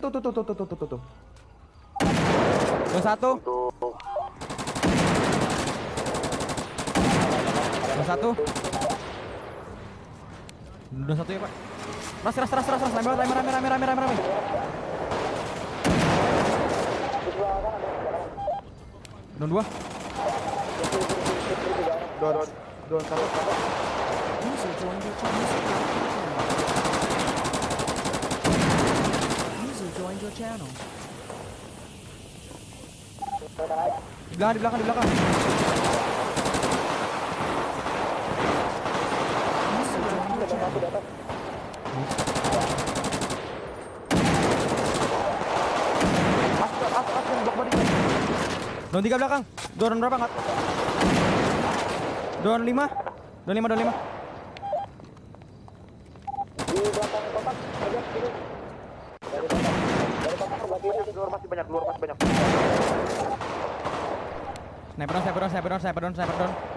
tuh. Dua satu. Dua satu. Dua satu ya, Pak. Ras. Rame. Don dua. Don satu. User joined your channel. User joined your channel. Di belakang. User joined your channel. Don 3 belakang. Don berapa nggak? Don 5. Don 5. Di belakang kotak ada kiri. Dari kotak sebelah kiri luar masih banyak. Sniper down.